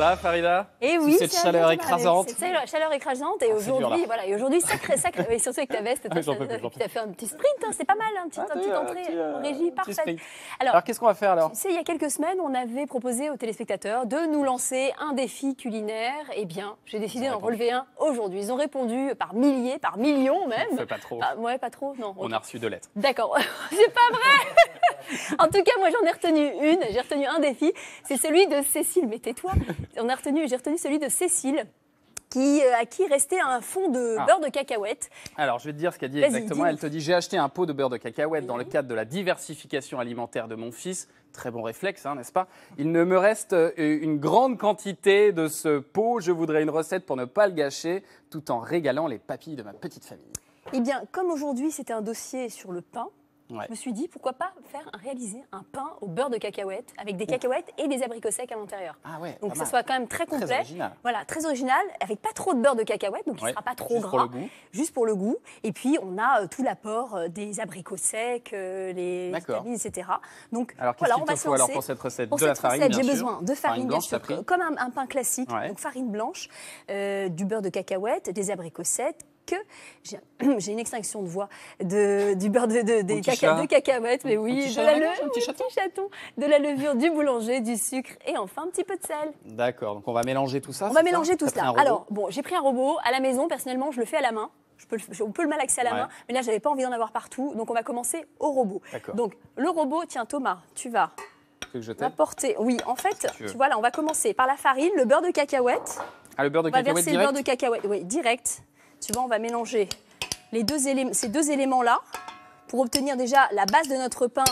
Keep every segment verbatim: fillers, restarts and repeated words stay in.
Ça va, Farida? Et oui, cette chaleur écrasante. Cette chaleur écrasante. Et ah, aujourd'hui, voilà, et aujourd'hui, sacré, sacré. Et surtout avec ta veste, tu as fait un petit sprint, hein, c'est pas mal, hein, petite, ah, petite entrée petit, euh, en régie, parfaite. Alors, alors qu'est-ce qu'on va faire alors? Tu sais, il y a quelques semaines, on avait proposé aux téléspectateurs de nous lancer un défi culinaire. Eh bien, j'ai décidé d'en relever un aujourd'hui. Ils ont répondu par milliers, par millions même. On fait pas trop. Ah, ouais, pas trop, non. On okay. a reçu deux lettres. D'accord, c'est pas vrai. En tout cas, moi, j'en ai retenu une. J'ai retenu un défi. C'est celui de Cécile. Mais tais-toi. On a retenu, j'ai retenu celui de Cécile. Qui, à qui restait un fond de ah. beurre de cacahuète. Alors, je vais te dire ce qu'elle dit exactement. Elle te dit, j'ai acheté un pot de beurre de cacahuète mmh. dans le cadre de la diversification alimentaire de mon fils. Très bon réflexe, hein, n'est-ce pas? Il ne me reste une grande quantité de ce pot. Je voudrais une recette pour ne pas le gâcher, tout en régalant les papilles de ma petite famille. Eh bien, comme aujourd'hui, c'était un dossier sur le pain, ouais. je me suis dit, pourquoi pas faire réaliser un pain au beurre de cacahuète avec des cacahuètes et des abricots secs à l'intérieur. Ah ouais, donc, que ça mal. soit quand même très complet. Très original. Voilà, très original, avec pas trop de beurre de cacahuète, donc il ne ouais. sera pas trop Juste gras. Pour le goût. Juste pour le goût. Et puis, on a euh, tout l'apport euh, des abricots secs, euh, les vitamines, et cetera. Donc, alors, voilà, on va se lancer. Alors, pour cette recette, pour de cette la farine, recette, j'ai bien besoin sûr. de farine, farine bien blanche, sûr, comme un, un pain classique, ouais. donc farine blanche, euh, du beurre de cacahuète, des abricots secs, que j'ai une extinction de voix de, du beurre de, de, des caca, de cacahuètes, mais oui, de la, le, un petit, chaton. petit chaton, de la levure, du boulanger, du sucre et enfin un petit peu de sel. D'accord, donc on va mélanger tout ça. On va mélanger tout cela. Alors, bon, j'ai pris un robot à la maison, personnellement, je le fais à la main. Je peux le, on peut le malaxer à la ouais. main, mais là, je n'avais pas envie d'en avoir partout, donc on va commencer au robot. Donc, le robot, tiens, Thomas, tu vas apporter. Oui, en fait, tu, tu vois, là, on va commencer par la farine, le beurre de cacahuète. Ah, le beurre de on va cacahuète verser direct. le beurre de cacahuète, oui, direct. Tu vois, on va mélanger les deux éléments, ces deux éléments-là pour obtenir déjà la base de notre pain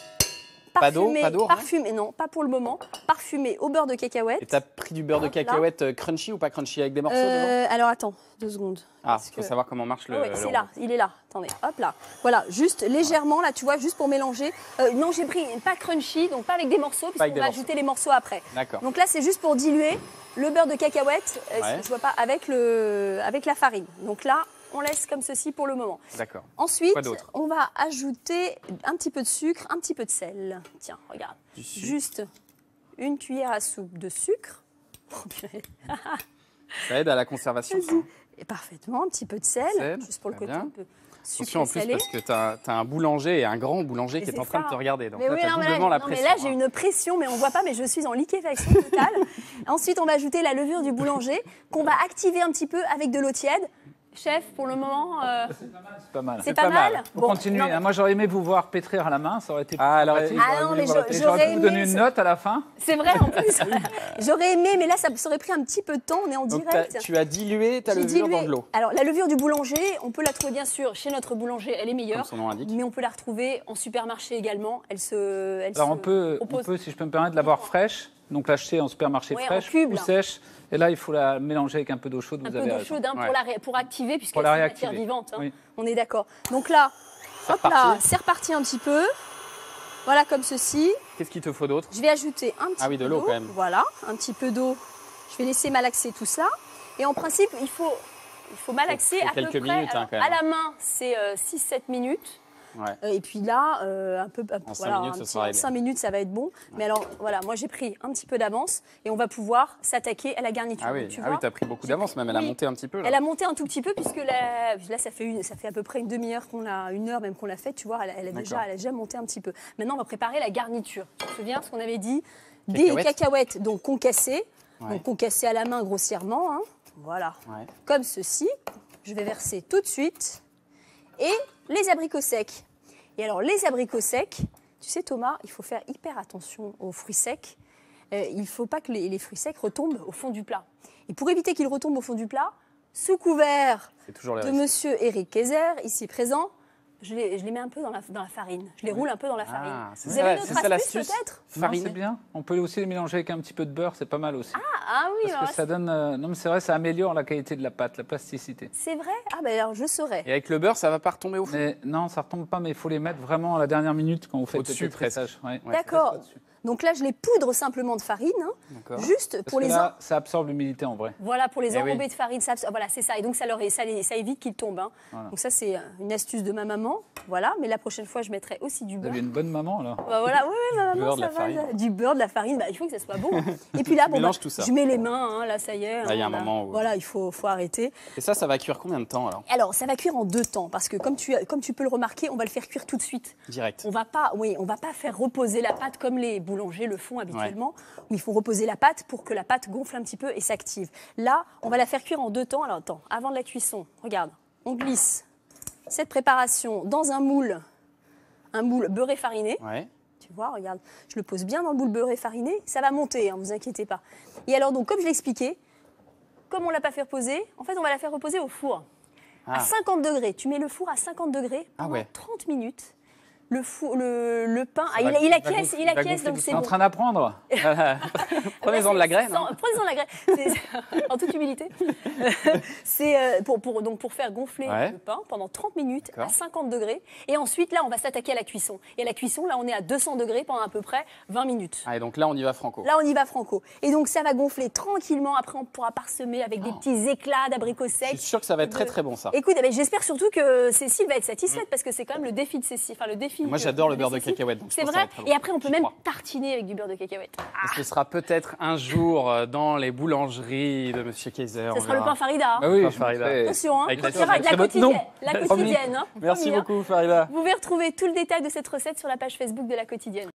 parfumé. Pas d'eau, parfumé, non, pas pour le moment. Parfumé au beurre de cacahuète. Et tu as pris du beurre de cacahuète là. Crunchy ou pas crunchy avec des morceaux euh, dedans? Alors attends, deux secondes. Ah, il faut que... savoir comment marche le. Oh, oui, le c'est là, il est là. Attendez, hop là. Voilà, juste légèrement là, tu vois, juste pour mélanger. Euh, non, j'ai pris pas crunchy, donc pas avec des morceaux, puisqu'on va morceaux. ajouter les morceaux après. D'accord. Donc là, c'est juste pour diluer le beurre de cacahuète, euh, ouais. je vois pas, avec le, avec la farine. Donc là. On laisse comme ceci pour le moment. D'accord. Ensuite, on va ajouter un petit peu de sucre, un petit peu de sel. Tiens, regarde. Juste une cuillère à soupe de sucre. Ça aide à la conservation. Et parfaitement, un petit peu de sel, sel juste pour le côté un peu sucré en plus, salé. Parce que tu as, as un boulanger et un grand boulanger et qui est en ça. train de te regarder. Donc mais là, oui, tu as non, doublement là, la non, pression. mais là, j'ai une pression, mais on ne voit pas, mais je suis en liquéfaction totale. Ensuite, on va ajouter la levure du boulanger qu'on va activer un petit peu avec de l'eau tiède. Chef, pour le moment, euh... c'est pas mal. C'est pas mal. C'est pas, pas mal. mal. Bon, continuez. Mais... Moi, j'aurais aimé vous voir pétrir à la main. Ça aurait été. Ah, alors, ah non, mais j'aurais pu vous donner une note à la fin. C'est vrai, en plus. J'aurais aimé, mais là, ça aurait pris un petit peu de temps. On est en Donc direct. As, tu as dilué ta levure dilué. dans de l'eau. Alors, la levure du boulanger, on peut la trouver bien sûr chez notre boulanger. Elle est meilleure. Comme son nom l'indique. Mais on peut la retrouver en supermarché également. Elle se. Elle alors, se on peut, on peut, si je peux me permettre, de l'avoir fraîche. Donc l'acheter en supermarché ouais, fraîche cube, ou sèche. Et là, il faut la mélanger avec un peu d'eau chaude. Un vous peu avez d'eau chaude hein, ouais. pour, la, pour activer, puisque c'est une matière vivante. Hein. Oui. On est d'accord. Donc là, hop là, c'est reparti un petit peu. Voilà, comme ceci. Qu'est-ce qu'il te faut d'autre? Je vais ajouter un petit ah oui, peu de l'eau quand même. Voilà, un petit peu d'eau. Je vais laisser malaxer tout ça. Et en principe, il faut, il faut malaxer faut à peu quelques près. Minutes, hein, alors, à la main, c'est euh, six sept minutes. Ouais. Euh, et puis là, euh, un peu, en voilà, cinq minutes, un ça petit, sera cinq minutes, ça va être bon. Ouais. Mais alors, voilà, moi j'ai pris un petit peu d'avance et on va pouvoir s'attaquer à la garniture. Ah oui, tu ah oui, t'as pris beaucoup d'avance même. Elle oui. a monté un petit peu. Là. Elle a monté un tout petit peu puisque là, là ça fait une, ça fait à peu près une demi-heure qu'on l'a, une heure même qu'on l'a fait. Tu vois, elle, elle a déjà, elle a déjà monté un petit peu. Maintenant, on va préparer la garniture. Tu te souviens ce qu'on avait dit? Des cacahuètes donc concassées, ouais. donc concassées à la main grossièrement. Hein. Voilà, ouais. comme ceci. Je vais verser tout de suite et les abricots secs. Et alors, les abricots secs, tu sais Thomas, il faut faire hyper attention aux fruits secs. Euh, il ne faut pas que les, les fruits secs retombent au fond du plat. Et pour éviter qu'ils retombent au fond du plat, sous couvert de monsieur Eric Kayser, ici présent, je les, je les mets un peu dans la, dans la farine. Je les roule un peu dans la farine. Ah, Vous avez une autre astuce peut-être? Farine, c'est bien. On peut aussi les mélanger avec un petit peu de beurre, c'est pas mal aussi. Ah, ah oui. Parce que ça donne. Euh, non, mais c'est vrai, ça améliore la qualité de la pâte, la plasticité. C'est vrai? Ah ben alors je saurais. Et avec le beurre, ça va pas retomber au fond? mais, Non, ça retombe pas, mais il faut les mettre vraiment à la dernière minute quand vous faites au-dessus, le pressage. Ouais. D'accord. Donc là, je les poudre simplement de farine, hein, juste Parce pour que les... là, ça absorbe l'humidité en vrai. Voilà, pour les Eh enrobés oui. de farine, ça, voilà, c'est ça. Et donc, ça, leur, ça, les- ça évite qu'ils tombent. Hein. Voilà. Donc ça, c'est une astuce de ma maman. Voilà, mais la prochaine fois, je mettrai aussi du Vous beurre. avez une bonne maman, là. Bah voilà, oui, oui, ma maman, beurre, de ça la va, farine. ça- du beurre, de la farine, bah, il faut que ça soit bon. Et puis là, bon, mélanges bah, tout ça. je mets les mains, hein, là, ça y est. Là, il y a hein, un là. moment où- Voilà, il faut, faut arrêter. Et ça, ça va cuire combien de temps alors? Alors, ça va cuire en deux temps, parce que comme tu, comme tu peux le remarquer, on va le faire cuire tout de suite. Direct. On va pas, oui, on va pas faire reposer la pâte comme les boulangers le font habituellement, où il faut reposer la pâte pour que la pâte gonfle un petit peu et s'active. Là, on va la faire cuire en deux temps. Alors, attends, avant de la cuisson, regarde, on glisse cette préparation dans un moule, un moule beurré fariné. Ouais. Tu vois, regarde, je le pose bien dans le moule beurré fariné, ça va monter, hein, vous inquiétez pas. Et alors, donc, comme je l'expliquais, comme on l'a pas fait reposer, en fait, on va la faire reposer au four. Ah. À cinquante degrés. Tu mets le four à cinquante degrés Ah pendant ouais. trente minutes. Le, four, le, le pain, ah, va- il, il va acquiesce, gonfler- il va acquiesce, gonfler donc tout c'est T'es en bon. train d'apprendre. Prenez-en de la graine. Sans- hein. Prenez-en de la graine, C'est- en toute humilité. C'est euh, pour, pour, donc pour faire gonfler Ouais. le pain pendant trente minutes D'accord. à cinquante degrés. Et ensuite, là, on va s'attaquer à la cuisson. Et à la cuisson, là, on est à deux cents degrés pendant à peu près vingt minutes. Ah, et donc là, on y va franco. Là, on y va franco. Et donc, ça va gonfler tranquillement. Après, on pourra parsemer avec des petits éclats d'abricots Je secs. suis sûr que ça va être très très bon ça. Écoute, eh ben, j'espère surtout que Cécile va être satisfaite parce que c'est quand même le défi de Cécile. Enfin, le défi. Moi, que- j'adore le de beurre de Cécile. cacahuète, donc je C'est pense que ça vrai. va être très bon. Et après, on peut J'y même crois. tartiner avec du beurre de cacahuète. Et ce sera peut-être un jour euh, dans les boulangeries de Monsieur Kaiser. Ça on sera le verra. pain Farida. Bah oui, Pas je Farida. mettrai- Attention, hein. Avec la Ça va, très la bonne- quotidienne, Non. la Promis. quotidienne. hein. Merci Promis, hein. beaucoup Farida. Vous pouvez retrouver tout le détail de cette recette sur la page Facebook de la quotidienne.